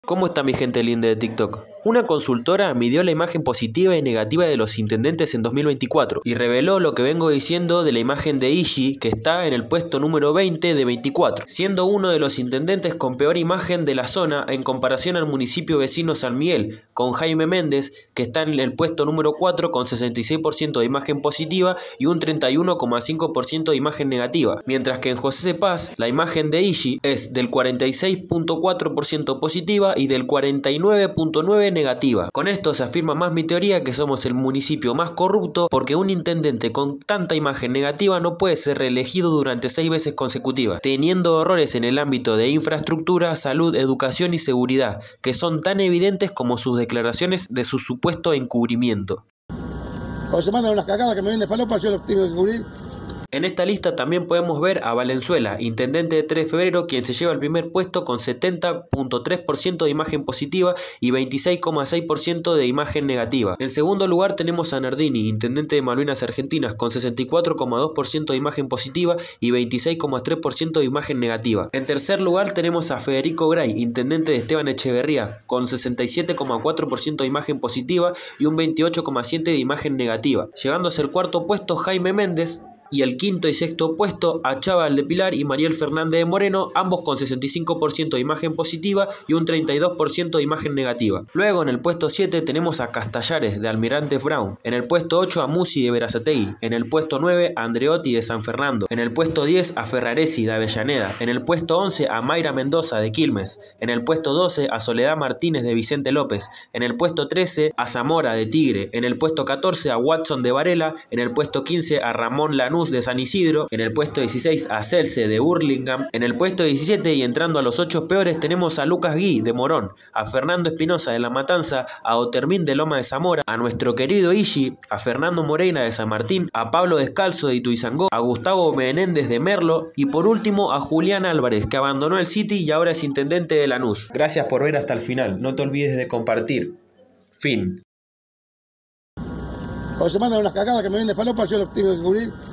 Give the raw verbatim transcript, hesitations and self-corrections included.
¿Cómo está mi gente linda de TikTok? Una consultora midió la imagen positiva y negativa de los intendentes en dos mil veinticuatro y reveló lo que vengo diciendo de la imagen de Ishi, que está en el puesto número veinte de veinticuatro, siendo uno de los intendentes con peor imagen de la zona en comparación al municipio vecino San Miguel, con Jaime Méndez, que está en el puesto número cuatro con sesenta y seis por ciento de imagen positiva y un treinta y uno coma cinco por ciento de imagen negativa, mientras que en José C. Paz la imagen de Ishi es del cuarenta y seis punto cuatro por ciento positiva y del cuarenta y nueve punto nueve por ciento negativa. Con esto se afirma más mi teoría que somos el municipio más corrupto, porque un intendente con tanta imagen negativa no puede ser reelegido durante seis veces consecutivas, teniendo errores en el ámbito de infraestructura, salud, educación y seguridad, que son tan evidentes como sus declaraciones de su supuesto encubrimiento. O se mandan unas cagadas que me venden falopa, yo los tengo que cubrir. En esta lista también podemos ver a Valenzuela, intendente de tres de febrero, quien se lleva el primer puesto con setenta punto tres por ciento de imagen positiva y veintiséis coma seis por ciento de imagen negativa. En segundo lugar tenemos a Nardini, intendente de Malvinas Argentinas, con sesenta y cuatro coma dos por ciento de imagen positiva y veintiséis coma tres por ciento de imagen negativa. En tercer lugar tenemos a Federico Gray, intendente de Esteban Echeverría, con sesenta y siete coma cuatro por ciento de imagen positiva y un veintiocho coma siete por ciento de imagen negativa. Llegándose al cuarto puesto Jaime Méndez, y el quinto y sexto puesto a Chava de Pilar y Mariel Fernández de Moreno, ambos con sesenta y cinco por ciento de imagen positiva y un treinta y dos por ciento de imagen negativa. Luego en el puesto siete tenemos a Castallares de Almirantes Brown, en el puesto ocho a Musi de Berazategui, en el puesto nueve a Andreotti de San Fernando, en el puesto diez a Ferraresi de Avellaneda, en el puesto once a Mayra Mendoza de Quilmes, en el puesto doce a Soledad Martínez de Vicente López, en el puesto trece a Zamora de Tigre, en el puesto catorce a Watson de Varela, en el puesto quince a Ramón Lanús de San Isidro, en el puesto dieciséis a Celce de Burlingame, en el puesto diecisiete y entrando a los ocho peores tenemos a Lucas Gui de Morón, a Fernando Espinosa de La Matanza, a Otermín de Loma de Zamora, a nuestro querido Ishi, a Fernando Moreira de San Martín, a Pablo Descalzo de Ituizangó, a Gustavo Menéndez de Merlo y por último a Julián Álvarez, que abandonó el City y ahora es intendente de Lanús. Gracias por ver hasta el final, no te olvides de compartir. Fin. O se mandan unas cagadas que me venden falopa, yo los tengo que cubrir.